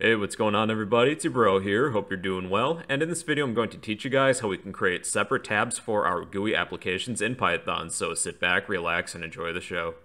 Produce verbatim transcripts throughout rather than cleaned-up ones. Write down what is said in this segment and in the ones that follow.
Hey, what's going on everybody? It's your bro here, hope you're doing well, and in this video I'm going to teach you guys how we can create separate tabs for our G U I applications in Python, so sit back, relax, and enjoy the show.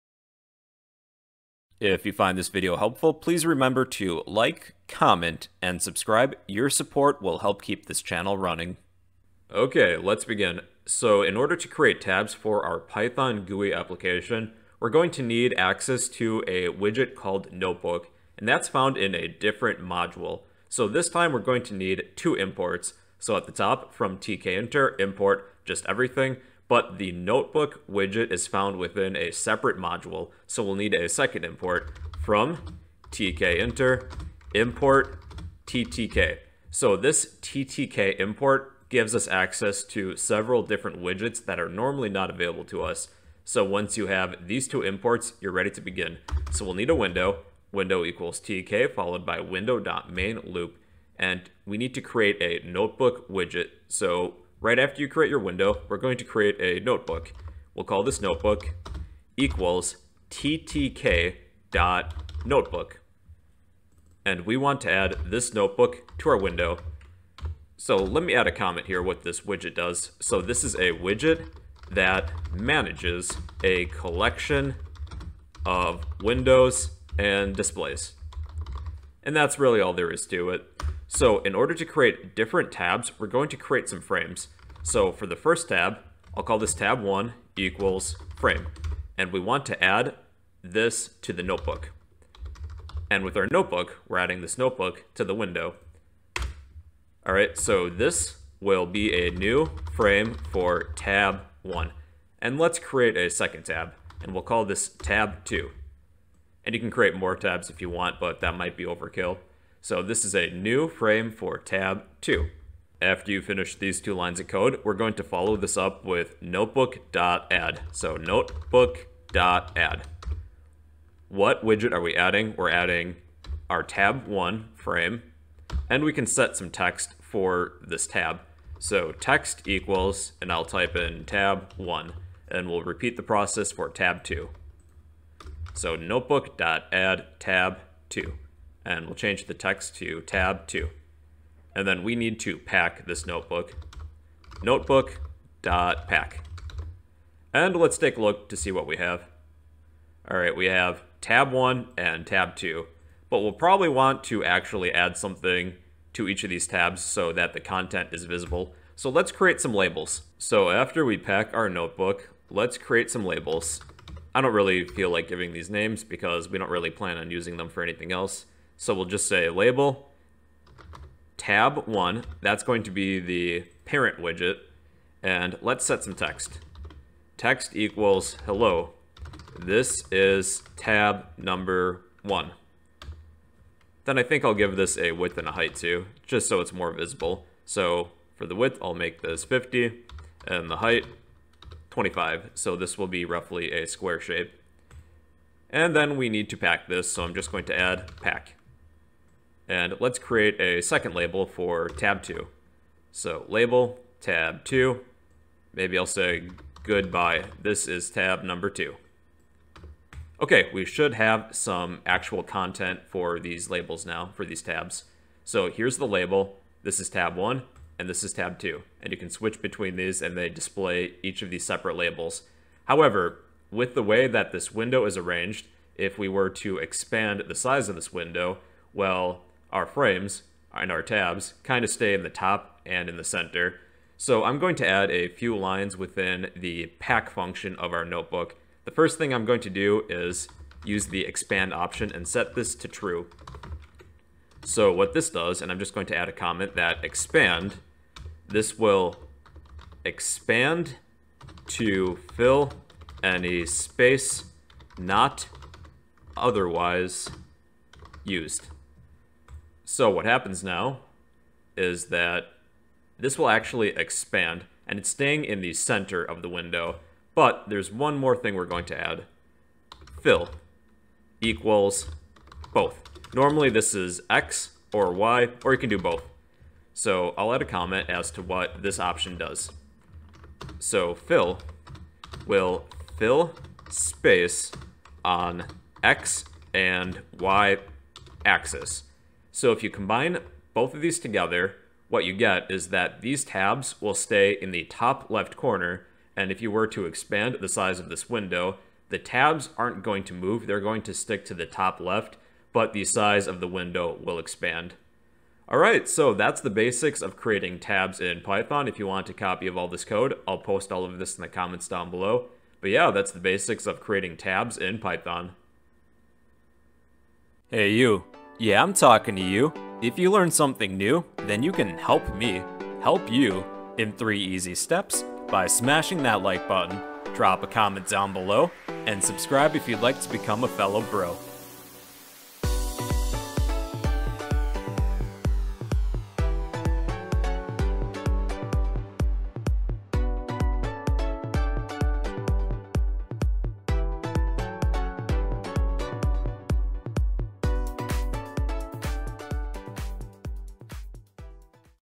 If you find this video helpful, please remember to like, comment, and subscribe. Your support will help keep this channel running. Okay, let's begin. So in order to create tabs for our Python G U I application, we're going to need access to a widget called Notebook, and that's found in a different module. So this time we're going to need two imports. So at the top, from tkinter, import just everything, but the Notebook widget is found within a separate module, so we'll need a second import from tkinter, import ttk. So this ttk import gives us access to several different widgets that are normally not available to us. So once you have these two imports, you're ready to begin. So we'll need a window. Window equals tk followed by window.main loop, and we need to create a notebook widget. So right after you create your window, we're going to create a notebook. We'll call this notebook equals ttk dot notebook, and we want to add this notebook to our window. So let me add a comment here what this widget does. So this is a widget that manages a collection of windows and displays. And that's really all there is to it. So in order to create different tabs, we're going to create some frames. So for the first tab, I'll call this tab one equals frame. And we want to add this to the notebook. And with our notebook, we're adding this notebook to the window. All right, so this will be a new frame for tab one. And let's create a second tab, and we'll call this tab two. And you can create more tabs if you want, but that might be overkill. So this is a new frame for tab two. After you finish these two lines of code, we're going to follow this up with notebook.add. So notebook.add. What widget are we adding? We're adding our tab one frame, and we can set some text for this tab. So text equals, and I'll type in tab one, and we'll repeat the process for tab two. So notebook.add tab two, and we'll change the text to tab two. And then we need to pack this notebook, notebook.pack. And let's take a look to see what we have. All right, we have tab one and tab two, but we'll probably want to actually add something to each of these tabs so that the content is visible. So let's create some labels. So after we pack our notebook, let's create some labels. I don't really feel like giving these names because we don't really plan on using them for anything else. So we'll just say label tab one. That's going to be the parent widget. And let's set some text. Text equals hello. This is tab number one. Then I think I'll give this a width and a height too, just so it's more visible. So for the width, I'll make this fifty, and the height twenty-five, so this will be roughly a square shape. And then we need to pack this, so I'm just going to add pack. And let's create a second label for tab two. So label tab two, maybe I'll say goodbye, this is tab number two. Okay, we should have some actual content for these labels now, for these tabs. So here's the label, this is tab one, and this is tab two, and you can switch between these and they display each of these separate labels. However, with the way that this window is arranged, if we were to expand the size of this window, well, our frames and our tabs kind of stay in the top and in the center. So I'm going to add a few lines within the pack function of our notebook. The first thing I'm going to do is use the expand option and set this to true. So what this does, and I'm just going to add a comment that expand, this will expand to fill any space not otherwise used. So what happens now is that this will actually expand, and it's staying in the center of the window. But there's one more thing we're going to add. Fill equals both. Normally this is X or Y, or you can do both. So I'll add a comment as to what this option does. So fill will fill space on X and Y axis. So if you combine both of these together, what you get is that these tabs will stay in the top left corner, and if you were to expand the size of this window, the tabs aren't going to move, they're going to stick to the top left, but the size of the window will expand. Alright, so that's the basics of creating tabs in Python. If you want a copy of all this code, I'll post all of this in the comments down below. But yeah, that's the basics of creating tabs in Python. Hey you. Yeah, I'm talking to you. If you learned something new, then you can help me help you in three easy steps by smashing that like button, drop a comment down below, and subscribe if you'd like to become a fellow bro.